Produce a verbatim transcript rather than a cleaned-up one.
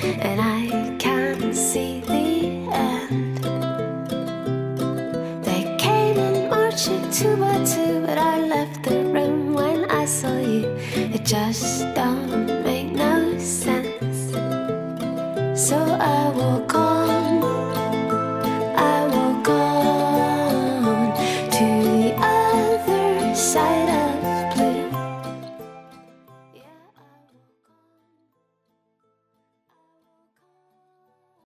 and I can't see the end. They came in marching two by two, but I left the room when I saw you. It just don't